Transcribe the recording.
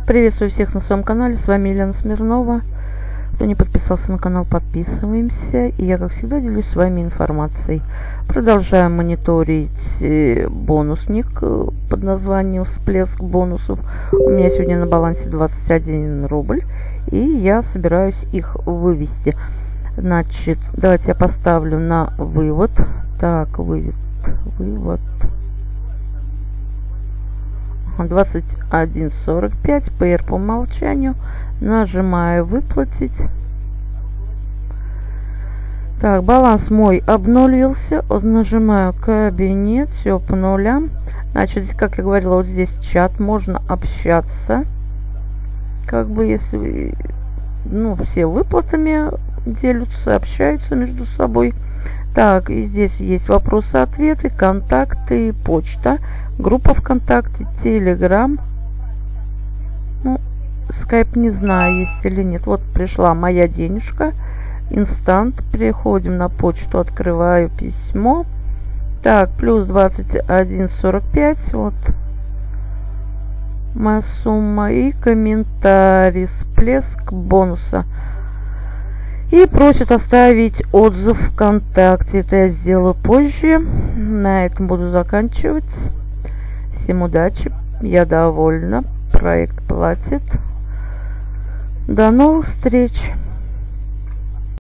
Приветствую всех на своем канале, с вами Елена Смирнова. Кто не подписался на канал, подписываемся. И я, как всегда, делюсь с вами информацией. Продолжаем мониторить бонусник под названием «Всплеск бонусов». У меня сегодня на балансе 21 рубль, и я собираюсь их вывести. Значит, давайте я поставлю на вывод. Так, вывод. 21.45, PR по умолчанию. Нажимаю выплатить. Так, баланс мой обнулился. Нажимаю кабинет, все по нулям. Значит, как я говорила, вот здесь чат, можно общаться. Как бы, если все выплатами делятся, общаются между собой. Так, и здесь есть вопросы-ответы, контакты, почта, группа ВКонтакте, Телеграм. Скайп не знаю, есть или нет. Вот пришла моя денежка. Инстант. Переходим на почту, открываю письмо. Так, плюс 21.45. Вот моя сумма и комментарий. Всплеск бонуса. И просят оставить отзыв ВКонтакте. Это я сделаю позже. На этом буду заканчивать. Всем удачи. Я довольна. Проект платит. До новых встреч.